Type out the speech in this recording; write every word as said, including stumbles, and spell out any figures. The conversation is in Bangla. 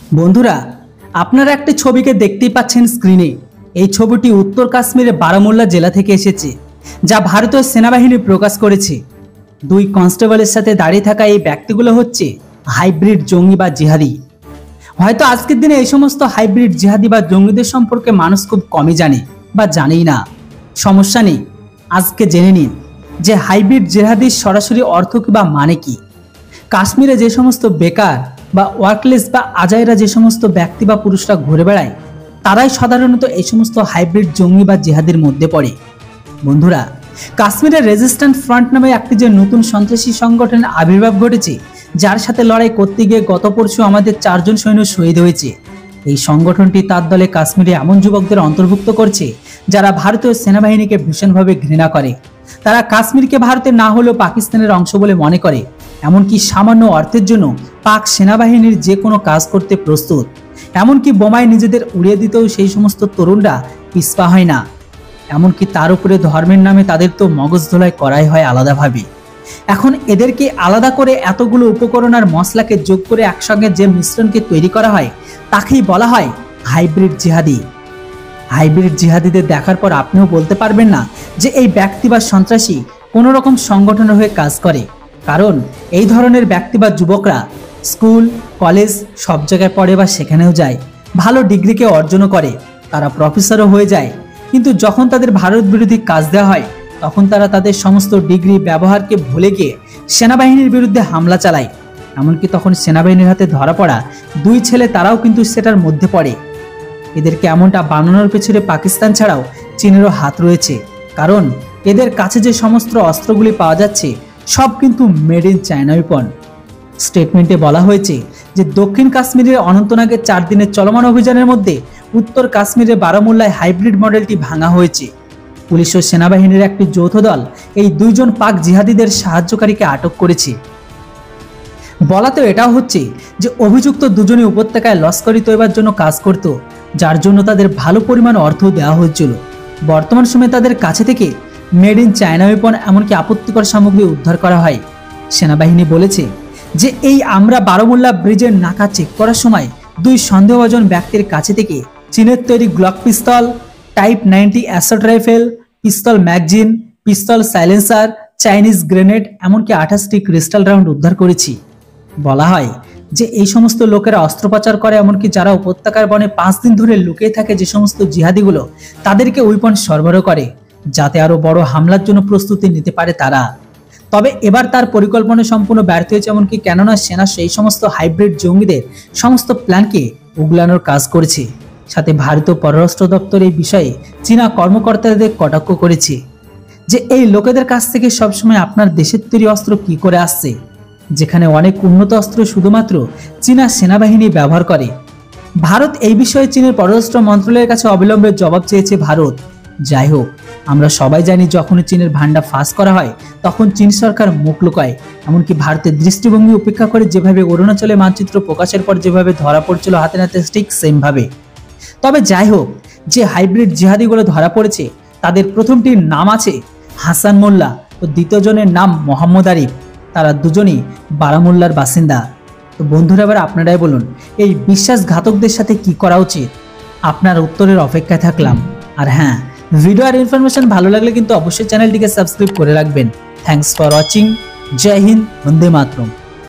বন্ধুরা, আপনারা একটি ছবিকে দেখতেই পাচ্ছেন স্ক্রিনে। এই ছবিটি উত্তর কাশ্মীরের বারামুল্লা জেলা থেকে এসেছে, যা ভারতীয় সেনাবাহিনী প্রকাশ করেছে। দুই কনস্টেবলের সাথে দাঁড়িয়ে থাকা এই ব্যক্তিগুলো হচ্ছে হাইব্রিড জঙ্গি বা জিহাদি। হয়তো আজকের দিনে এই সমস্ত হাইব্রিড জিহাদি বা জঙ্গিদের সম্পর্কে মানুষ খুব কমই জানে বা জানেই না। সমস্যা নেই, আজকে জেনে নিন যে হাইব্রিড জিহাদির সরাসরি অর্থ কি বা মানে কি। কাশ্মীরে যে সমস্ত বেকার বা ওয়ার্কলেস বা আজাইরা যে সমস্ত ব্যক্তি বা পুরুষরা ঘুরে বেড়ায়, তারাই সাধারণত এই সমস্ত হাইব্রিড জঙ্গি বা জিহাদের মধ্যে পড়ে। বন্ধুরা, কাশ্মীরের রেজিস্ট্যান্ট ফ্রন্ট নামে একটি যে নতুন সন্ত্রাসী সংগঠনের আবির্ভাব ঘটেছে, যার সাথে লড়াই করতে গিয়ে গত পরশু আমাদের চারজন সৈন্য শহীদ হয়েছে। এই সংগঠনটি তার দলে কাশ্মীরে এমন যুবকদের অন্তর্ভুক্ত করছে যারা ভারতীয় সেনাবাহিনীকে ভীষণভাবে ঘৃণা করে। তারা কাশ্মীরকে ভারতের না হলেও পাকিস্তানের অংশ বলে মনে করে, এমনকি সামান্য অর্থের জন্য পাক সেনাবাহিনীর যে কোনো কাজ করতে প্রস্তুত। এমনকি বোমায় নিজেদের উড়িয়ে দিতেও সেই সমস্ত তরুণরা পিছপা হয় না। এমনকি তার উপরে ধর্মের নামে তাদের তো মগজ ধোলাই করাই হয় আলাদাভাবে। এখন এদেরকে আলাদা করে এতগুলো উপকরণ আর মশলাকে যোগ করে একসঙ্গে যে মিশ্রণকে তৈরি করা হয়, তাকেই বলা হয় হাইব্রিড জিহাদি। হাইব্রিড জিহাদিদের দেখার পর আপনিও বলতে পারবেন না যে এই ব্যক্তি বা সন্ত্রাসী কোনো রকম সংগঠনের হয়ে কাজ করে, কারণ এই ধরনের ব্যক্তি বা যুবকরা স্কুল কলেজ সব জায়গায় পড়ে বা সেখানেও যায়, ভালো ডিগ্রিকে অর্জনও করে, তারা প্রফেসরও হয়ে যায়। কিন্তু যখন তাদের ভারত বিরোধী কাজ দেওয়া হয়, তখন তারা তাদের সমস্ত ডিগ্রি ব্যবহারকে ভুলে গিয়ে সেনাবাহিনীর বিরুদ্ধে হামলা চালায়। এমনকি তখন সেনাবাহিনীর হাতে ধরা পড়া দুই ছেলে তারাও কিন্তু সেটার মধ্যে পড়ে। এদেরকে এমনটা বানানোর পেছনে পাকিস্তান ছাড়াও চীনেরও হাত রয়েছে, কারণ এদের কাছে যে সমস্ত অস্ত্রগুলি পাওয়া যাচ্ছে সব কিন্তু মেড ইন চায়না ওয়েপন। স্টেটমেন্টে বলা হয়েছে যে দক্ষিণ কাশ্মীরের অনন্তনাগের চার দিনের চলমান অভিযানের মধ্যে উত্তর কাশ্মীরের বারামুল্লায় হাইব্রিড মডেলটি ভাঙা হয়েছে। পুলিশ ও সেনাবাহিনীর একটি যৌথ দল এই দুইজন পাক জিহাদিদের সাহায্যকারীকে আটক করেছে। বলাতেও এটাও হচ্ছে যে অভিযুক্ত দুজনই উপত্যকায় লস্করি তৈবার জন্য কাজ করত, যার জন্য তাদের ভালো পরিমাণ অর্থ দেওয়া হয়েছিল। বর্তমান সময়ে তাদের কাছে থেকে মেড ইন চায়না ওয়েপন এমনকি আপত্তিকর সামগ্রী উদ্ধার করা হয়। সেনাবাহিনী বলেছে যে এই আমরা বারামুল্লা ব্রিজের নাকা চেক করার সময় দুই সন্দেহভাজন ব্যক্তির কাছে থেকে চীনের তৈরি Glock pistol, type ninety assault rifle, pistol magazine, pistol silencer, Chinese grenade এমনকি আঠাশটি ক্রিস্টাল রাউন্ড উদ্ধার করেছি। বলা হয় যে এই সমস্ত লোকেরা অস্ত্র পাচার করে, এমনকি যারা উপত্যকার বনে পাঁচ দিন ধরে লুকিয়ে থাকে যে সমস্ত জিহাদিগুলো, তাদেরকে উইপন সরবরাহ করে যাতে আরো বড় হামলার জন্য প্রস্তুতি নিতে পারে তারা। তবে এবার তার পরিকল্পনা সম্পূর্ণ ব্যর্থ হয়েছে, এমনকি কেননা সেনা সেই সমস্ত হাইব্রিড জঙ্গিদের সমস্ত প্ল্যানকে উগলানোর কাজ করেছে। সাথে ভারতীয় পররাষ্ট্র দপ্তর এই বিষয়ে চীনা কর্মকর্তাদের কটাক্ষ করেছে যে এই লোকেদের কাছ থেকে সবসময় আপনার দেশের তৈরি অস্ত্র কি করে আসছে, যেখানে অনেক উন্নত অস্ত্র শুধুমাত্র চীনা সেনাবাহিনী ব্যবহার করে। ভারত এই বিষয়ে চীনের পররাষ্ট্র মন্ত্রণালয়ের কাছে অবিলম্বে জবাব চেয়েছে ভারত। যাই হোক, আমরা সবাই জানি যখনই চীনের ভান্ডা ফাঁস করা হয় তখন চীন সরকার মুখ লুকায়। এমনকি ভারতের দৃষ্টিভঙ্গি উপেক্ষা করে যেভাবে অরুণাচলে মানচিত্র প্রকাশের পর যেভাবে ধরা পড়ছিল হাতে নাতে ঠিক সেম ভাবে। তবে যাই হোক, যে হাইব্রিড জিহাদিগুলো ধরা পড়েছে তাদের প্রথমটির নাম আছে হাসান মোল্লা ও দ্বিতীয় জনের নাম মোহাম্মদ আরিফ। তারা দুজনই বারামুল্লার বাসিন্দা। তো বন্ধুরা, এবার আপনারাই বলুন এই বিশ্বাসঘাতকদের সাথে কি করা উচিত? আপনার উত্তরের অপেক্ষায় থাকলাম। আর হ্যাঁ, ভিডিও আর ইনফরমেশন ভালো লাগলে কিন্তু অবশ্যই চ্যানেলটিকে সাবস্ক্রাইব করে রাখবেন। Thanks for watching. জয় হিন্দ, বন্দে মাতরম।